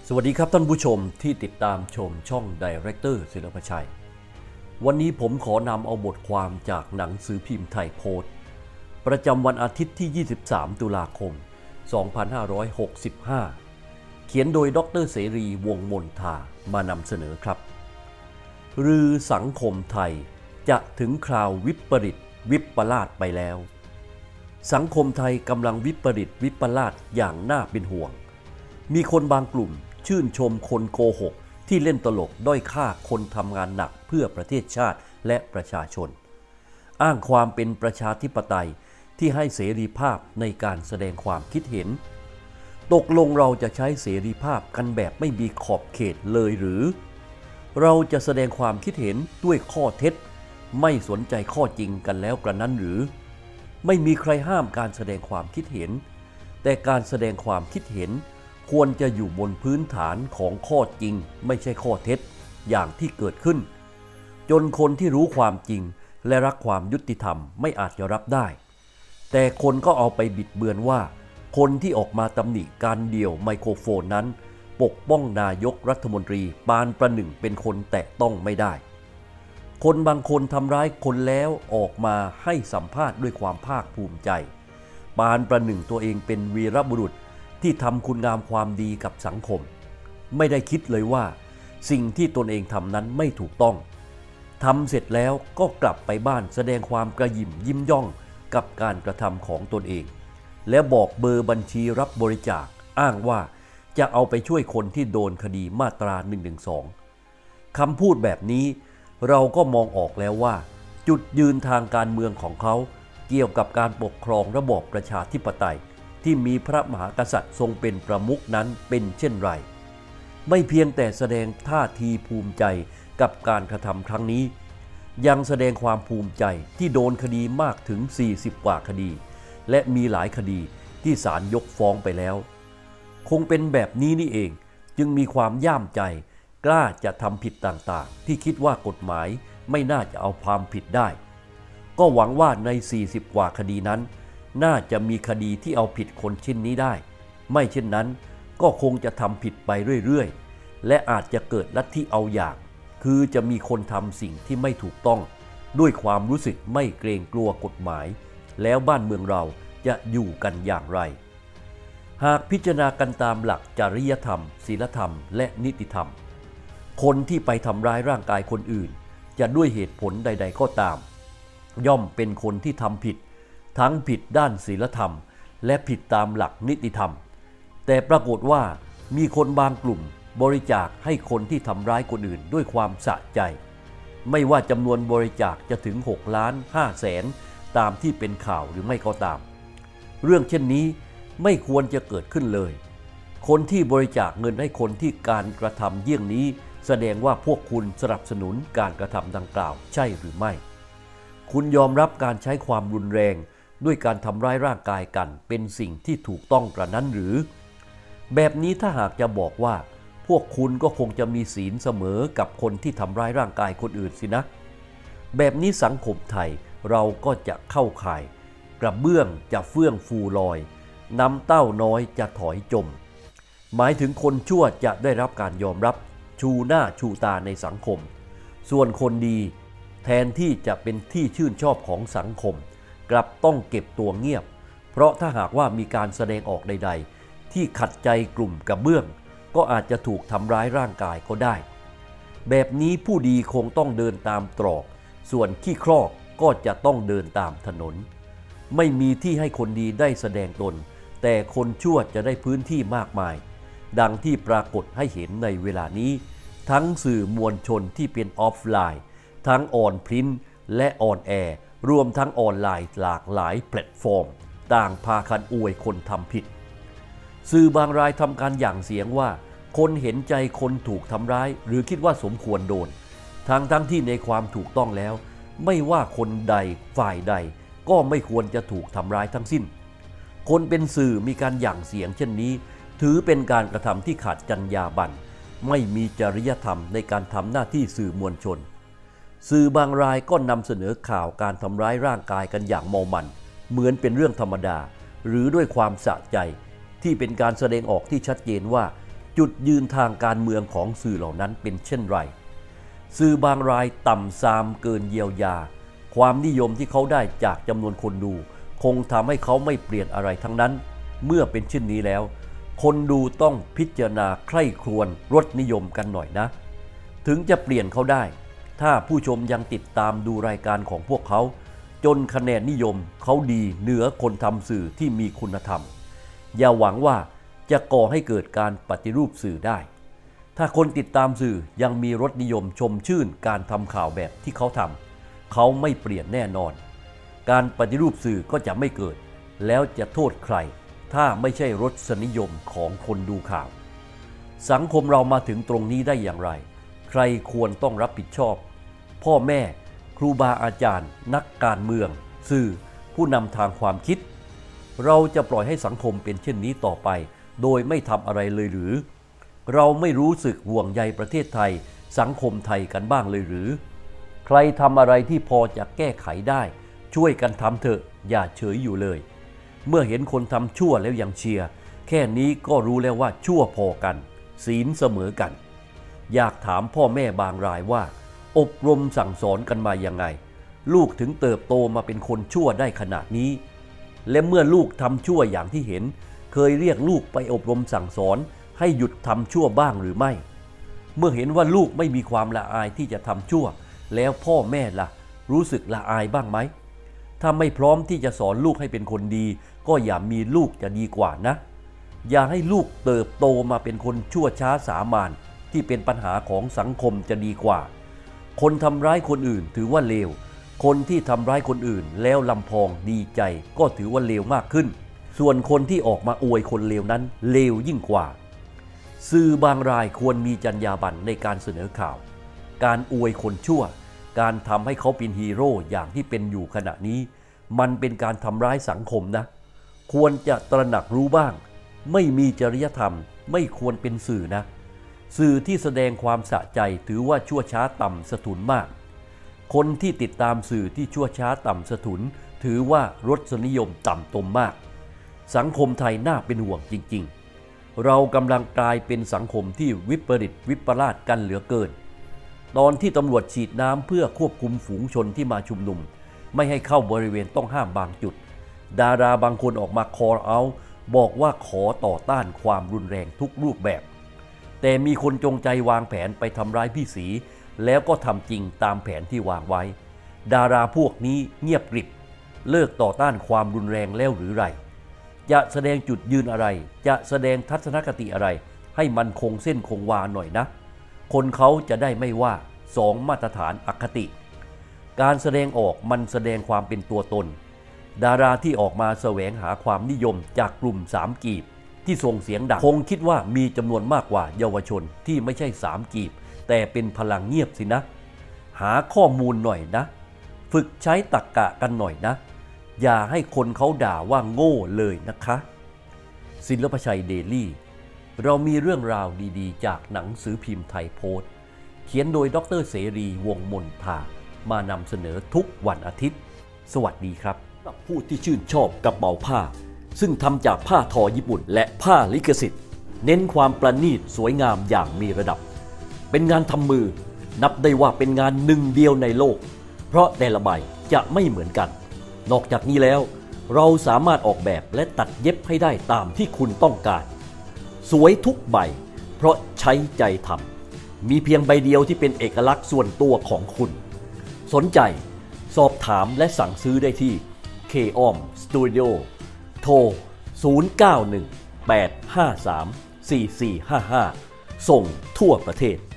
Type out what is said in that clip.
สวัสดีครับท่านผู้ชมที่ติดตามชมช่อง Director ศิลปชัยวันนี้ผมขอนำเอาบทความจากหนังสือพิมพ์ไทยโพสต์ประจำวันอาทิตย์ที่ 23 ตุลาคม 2565 เขียนโดยดร.เสรีวงศ์มนทามานำเสนอครับรือสังคมไทยจะถึงคราววิปริตวิปลาสไปแล้วสังคมไทยกำลังวิปริตวิปลาสอย่างน่าเป็นห่วงมีคนบางกลุ่มชื่นชมคนโกหกที่เล่นตลกด้อยค่าคนทำงานหนักเพื่อประเทศชาติและประชาชนอ้างความเป็นประชาธิปไตยที่ให้เสรีภาพในการแสดงความคิดเห็นตกลงเราจะใช้เสรีภาพกันแบบไม่มีขอบเขตเลยหรือเราจะแสดงความคิดเห็นด้วยข้อเท็จไม่สนใจข้อจริงกันแล้วกระนั้นหรือไม่มีใครห้ามการแสดงความคิดเห็นแต่การแสดงความคิดเห็นควรจะอยู่บนพื้นฐานของข้อจริงไม่ใช่ข้อเท็จอย่างที่เกิดขึ้นจนคนที่รู้ความจริงและรักความยุติธรรมไม่อาจจะรับได้แต่คนก็เอาไปบิดเบือนว่าคนที่ออกมาตำหนิการเดี่ยวไมโครโฟนนั้นปกป้องนายกรัฐมนตรีปานประหนึ่งเป็นคนแตะต้องไม่ได้คนบางคนทำร้ายคนแล้วออกมาให้สัมภาษณ์ด้วยความภาคภูมิใจปานประหนึ่งตัวเองเป็นวีรบุรุษที่ทำคุณงามความดีกับสังคมไม่ได้คิดเลยว่าสิ่งที่ตนเองทำนั้นไม่ถูกต้องทำเสร็จแล้วก็กลับไปบ้านแสดงความกระหยิ่มยิ้มย่องกับการกระทำของตนเองและบอกเบอร์บัญชีรับบริจาคอ้างว่าจะเอาไปช่วยคนที่โดนคดีมาตรา112คำพูดแบบนี้เราก็มองออกแล้วว่าจุดยืนทางการเมืองของเขาเกี่ยวกับการปกครองระบอบประชาธิปไตยที่มีพระมหากษัตริย์ทรงเป็นประมุขนั้นเป็นเช่นไรไม่เพียงแต่แสดงท่าทีภูมิใจกับการกระทำครั้งนี้ยังแสดงความภูมิใจที่โดนคดีมากถึง40กว่าคดีและมีหลายคดีที่ศาลยกฟ้องไปแล้วคงเป็นแบบนี้นี่เองจึงมีความย่ามใจกล้าจะทำผิดต่างๆที่คิดว่ากฎหมายไม่น่าจะเอาความผิดได้ก็หวังว่าใน40กว่าคดีนั้นน่าจะมีคดีที่เอาผิดคนเช่นนี้ได้ไม่เช่นนั้นก็คงจะทำผิดไปเรื่อยๆและอาจจะเกิดลัทธิเอาอย่างคือจะมีคนทำสิ่งที่ไม่ถูกต้องด้วยความรู้สึกไม่เกรงกลัวกฎหมายแล้วบ้านเมืองเราจะอยู่กันอย่างไรหากพิจารณากันตามหลักจริยธรรมศีลธรรมและนิติธรรมคนที่ไปทำร้ายร่างกายคนอื่นจะด้วยเหตุผลใดๆก็ตามย่อมเป็นคนที่ทำผิดทั้งผิดด้านศีลธรรมและผิดตามหลักนิติธรรมแต่ปรากฏว่ามีคนบางกลุ่มบริจาคให้คนที่ทำร้ายคนอื่นด้วยความสะใจไม่ว่าจำนวนบริจาคจะถึง6.5 แสนตามที่เป็นข่าวหรือไม่ก็ตามเรื่องเช่นนี้ไม่ควรจะเกิดขึ้นเลยคนที่บริจาคเงินให้คนที่การกระทำเยี่ยงนี้แสดงว่าพวกคุณสนับสนุนการกระทำดังกล่าวใช่หรือไม่คุณยอมรับการใช้ความรุนแรงด้วยการทำร้ายร่างกายกันเป็นสิ่งที่ถูกต้องกระนั้นหรือแบบนี้ถ้าหากจะบอกว่าพวกคุณก็คงจะมีศีลเสมอกับคนที่ทำร้ายร่างกายคนอื่นสินะแบบนี้สังคมไทยเราก็จะเข้าข่ายกระเบื้องจะเฟื่องฟูลอยน้ำเต้าน้อยจะถอยจมหมายถึงคนชั่วจะได้รับการยอมรับชูหน้าชูตาในสังคมส่วนคนดีแทนที่จะเป็นที่ชื่นชอบของสังคมกลับต้องเก็บตัวเงียบเพราะถ้าหากว่ามีการแสดงออกใดๆที่ขัดใจกลุ่มกระเบื้องก็อาจจะถูกทำร้ายร่างกายก็ได้แบบนี้ผู้ดีคงต้องเดินตามตรอกส่วนขี้ครอกก็จะต้องเดินตามถนนไม่มีที่ให้คนดีได้แสดงตนแต่คนชั่วจะได้พื้นที่มากมายดังที่ปรากฏให้เห็นในเวลานี้ทั้งสื่อมวลชนที่เป็นออฟไลน์ทั้งออนพรินท์และออนแอร์รวมทั้งออนไลน์หลากหลายแพลตฟอร์มต่างพากันอวยคนทำผิดสื่อบางรายทำการหยั่งเสียงว่าคนเห็นใจคนถูกทำร้ายหรือคิดว่าสมควรโดนทั้งที่ในความถูกต้องแล้วไม่ว่าคนใดฝ่ายใดก็ไม่ควรจะถูกทำร้ายทั้งสิ้นคนเป็นสื่อมีการหยั่งเสียงเช่นนี้ถือเป็นการกระทำที่ขาดจรรยาบรรณไม่มีจริยธรรมในการทำหน้าที่สื่อมวลชนสื่อบางรายก็นำเสนอข่าวการทำร้ายร่างกายกันอย่างเมามันเหมือนเป็นเรื่องธรรมดาหรือด้วยความสะใจที่เป็นการแสดงออกที่ชัดเจนว่าจุดยืนทางการเมืองของสื่อเหล่านั้นเป็นเช่นไรสื่อบางรายต่ำทรามเกินเยียวยาความนิยมที่เขาได้จากจำนวนคนดูคงทำให้เขาไม่เปลี่ยนอะไรทั้งนั้นเมื่อเป็นเช่นนี้แล้วคนดูต้องพิจารณาใคร่ครวญรสนิยมกันหน่อยนะถึงจะเปลี่ยนเขาได้ถ้าผู้ชมยังติดตามดูรายการของพวกเขาจนคะแนนนิยมเขาดีเหนือคนทำสื่อที่มีคุณธรรมอย่าหวังว่าจะก่อให้เกิดการปฏิรูปสื่อได้ถ้าคนติดตามสื่อยังมีรสนิยมชมชื่นการทำข่าวแบบที่เขาทำเขาไม่เปลี่ยนแน่นอนการปฏิรูปสื่อก็จะไม่เกิดแล้วจะโทษใครถ้าไม่ใช่รสนิยมของคนดูข่าวสังคมเรามาถึงตรงนี้ได้อย่างไรใครควรต้องรับผิดชอบพ่อแม่ครูบาอาจารย์นักการเมืองสื่อผู้นำทางความคิดเราจะปล่อยให้สังคมเป็นเช่นนี้ต่อไปโดยไม่ทำอะไรเลยหรือเราไม่รู้สึกห่วงใยประเทศไทยสังคมไทยกันบ้างเลยหรือใครทำอะไรที่พอจะแก้ไขได้ช่วยกันทำเถอะอย่าเฉยอยู่เลยเมื่อเห็นคนทำชั่วแล้วยังเชียร์แค่นี้ก็รู้แล้วว่าชั่วพอกันศีลเสมอกันอยากถามพ่อแม่บางรายว่าอบรมสั่งสอนกันมายังไงลูกถึงเติบโตมาเป็นคนชั่วได้ขนาดนี้และเมื่อลูกทำชั่วอย่างที่เห็นเคยเรียกลูกไปอบรมสั่งสอนให้หยุดทำชั่วบ้างหรือไม่เมื่อเห็นว่าลูกไม่มีความละอายที่จะทำชั่วแล้วพ่อแม่ล่ะรู้สึกละอายบ้างไหมถ้าไม่พร้อมที่จะสอนลูกให้เป็นคนดีก็อย่ามีลูกจะดีกว่านะอย่าให้ลูกเติบโตมาเป็นคนชั่วช้าสามัญที่เป็นปัญหาของสังคมจะดีกว่าคนทำร้ายคนอื่นถือว่าเลวคนที่ทำร้ายคนอื่นแล้วลำพองดีใจก็ถือว่าเลวมากขึ้นส่วนคนที่ออกมาอวยคนเลวนั้นเลวยิ่งกว่าสื่อบางรายควรมีจรรยาบรรณในการเสนอข่าวการอวยคนชั่วการทำให้เขาเป็นฮีโร่อย่างที่เป็นอยู่ขณะนี้มันเป็นการทำร้ายสังคมนะควรจะตระหนักรู้บ้างไม่มีจริยธรรมไม่ควรเป็นสื่อนะสื่อที่แสดงความสะใจถือว่าชั่วช้าต่ำสะทุนมากคนที่ติดตามสื่อที่ชั่วช้าต่ำสะทุนถือว่ารสนิยมต่ำตมมากสังคมไทยน่าเป็นห่วงจริงๆเรากำลังกลายเป็นสังคมที่วิปริตวิปลาสกันเหลือเกินตอนที่ตำรวจฉีดน้ำเพื่อควบคุมฝูงชนที่มาชุมนุมไม่ให้เข้าบริเวณต้องห้ามบางจุดดาราบางคนออกมาคอลเอาท์บอกว่าขอต่อต้านความรุนแรงทุกรูปแบบแต่มีคนจงใจวางแผนไปทำร้ายพี่ศรีแล้วก็ทำจริงตามแผนที่วางไว้ดาราพวกนี้เงียบกริบเลิกต่อต้านความรุนแรงแล้วหรือไรจะแสดงจุดยืนอะไรจะแสดงทัศนคติอะไรให้มันคงเส้นคงวาหน่อยนะคนเขาจะได้ไม่ว่าสองมาตรฐานอคติการแสดงออกมันแสดงความเป็นตัวตนดาราที่ออกมาแสวงหาความนิยมจากกลุ่มสามกีบที่ส่งเสียงดังคงคิดว่ามีจำนวนมากกว่าเยาวชนที่ไม่ใช่สามกีบแต่เป็นพลังเงียบสินะหาข้อมูลหน่อยนะฝึกใช้ตรรกะกันหน่อยนะอย่าให้คนเขาด่าว่าโง่เลยนะคะศิลปชัยเดลี่เรามีเรื่องราวดีๆจากหนังสือพิมพ์ไทยโพสต์เขียนโดยดร.เสรีวงศ์มนทามานำเสนอทุกวันอาทิตย์สวัสดีครับผู้ที่ชื่นชอบกระเป๋าผ้าซึ่งทำจากผ้าทอญี่ปุ่นและผ้าลิขสิทธิ์เน้นความประณีตสวยงามอย่างมีระดับเป็นงานทำมือนับได้ว่าเป็นงานหนึ่งเดียวในโลกเพราะแต่ละใบจะไม่เหมือนกันนอกจากนี้แล้วเราสามารถออกแบบและตัดเย็บให้ได้ตามที่คุณต้องการสวยทุกใบเพราะใช้ใจทำมีเพียงใบเดียวที่เป็นเอกลักษณ์ส่วนตัวของคุณสนใจสอบถามและสั่งซื้อได้ที่ K-OM Studio โทร 0918534455 ส่งทั่วประเทศ